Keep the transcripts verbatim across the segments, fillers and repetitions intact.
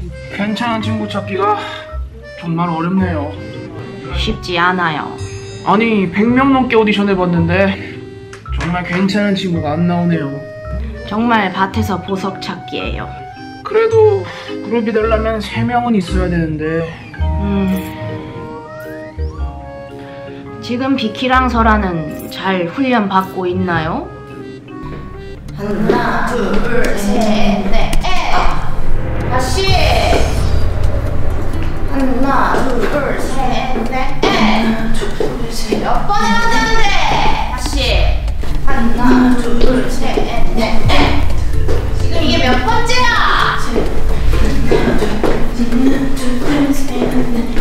괜찮은 친구 찾기가 정말 어렵네요. 쉽지 않아요. 아니 백 명 넘게 오디션 해봤는데 정말 괜찮은 친구가 안 나오네요. 정말 밭에서 보석 찾기예요. 그래도 그룹이 되려면 세 명은 있어야 되는데. 음... 지금 비키랑 설아는 잘 훈련 받고 있나요? 하나, 둘, 셋, 넷, 다시! 하나, 둘, 셋, 넷, 둘, 셋, 몇 번 해야 되는데! 다시! 하나, 둘, 셋, 넷, 지금 이게 몇 번째야? 하나, 둘, 셋, 넷,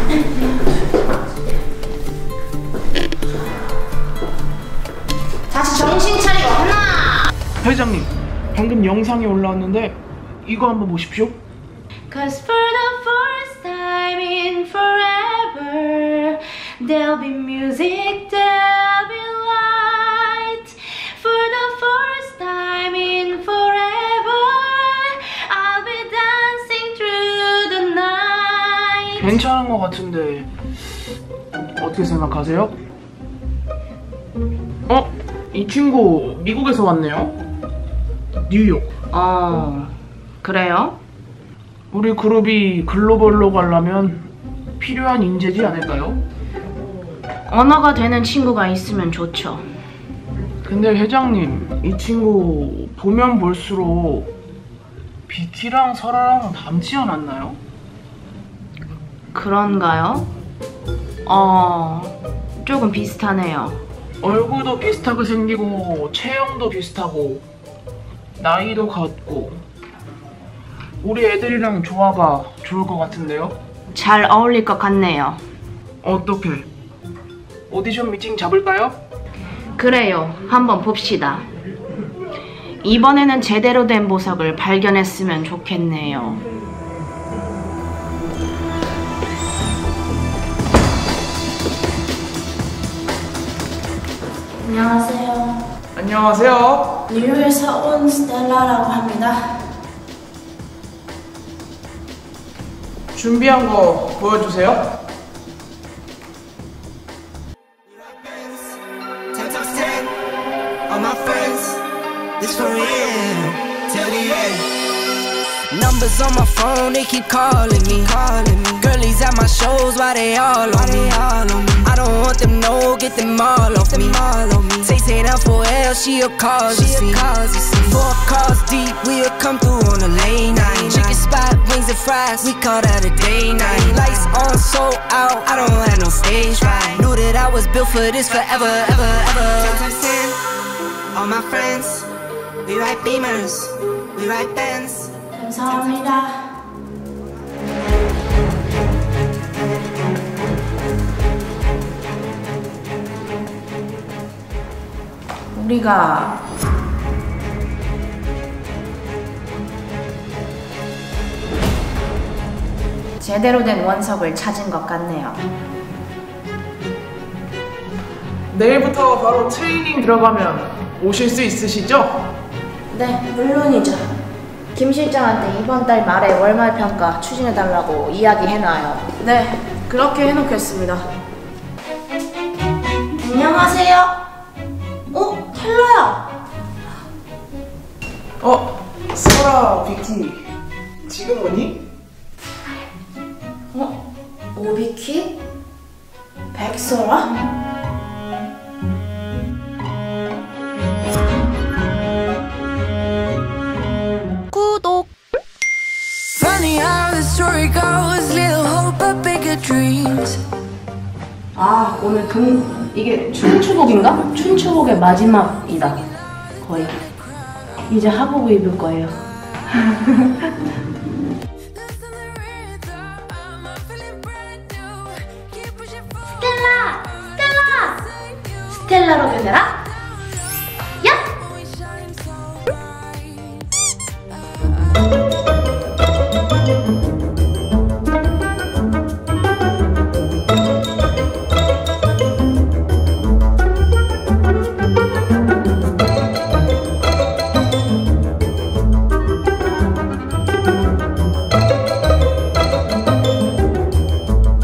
다시 정신 차리고 하나! 회장님, 방금 영상이 올라왔는데 이거 한번 보십시오. Cause for the first time in forever there'll be music, there'll be light. For the first time in forever I'll be dancing through the night. 괜찮은 것 같은데 어떻게 생각하세요? 어? 이 친구 미국에서 왔네요. 뉴욕. 어... 그래요? 우리 그룹이 글로벌로 가려면 필요한 인재지 않을까요? 언어가 되는 친구가 있으면 좋죠. 근데 회장님, 이 친구 보면 볼수록 비키랑 설아랑 닮지 않았나요? 그런가요? 어... 조금 비슷하네요. 얼굴도 비슷하게 생기고 체형도 비슷하고 나이도 같고 우리 애들이랑 조화가 좋을 것 같은데요? 잘 어울릴 것 같네요. 어떻게? 오디션 미팅 잡을까요? 그래요. 한번 봅시다. 이번에는 제대로 된 보석을 발견했으면 좋겠네요. 안녕하세요. 안녕하세요. 뉴욕에서 온 스텔라라고 합니다. 준비한 거 보여주세요. Numbers on my phone, they keep calling me. Calling me. Girlies at my shows, why they all on me? All on me. I don't want them, no, get them all off me. All on me. Say, say that for L, she'll cause a scene. Four cars deep, we'll come through on a late night. Chicken spot, wings and fries, we call that a day night. Lights on, so out, I don't have no stage fright. Knew that I was built for this forever, ever, ever. All my friends, we ride Beamers, we ride Benz. 감사합니다. 우리가 제대로 된 원석을 찾은 것 같네요. 내일부터 바로 트레이닝 들어가면 오실 수 있으시죠? 네, 물론이죠. 김 실장한테 이번 달 말에 월말 평가 추진해달라고 이야기해놔요. 네, 그렇게 해놓겠습니다. 안녕하세요. 어? 텔러야. 어? 설아, 비키 지금 오니? 어? 오비키? 백설아? 구독. Funny how the story goes, little hope but bigger dreams. 아, 오늘 금 이게 춘추복인가? 춘추복의 마지막이다. 거의. 이제 하복을 입을 거예요. 스텔라! 스텔라! 스텔라로 변해라?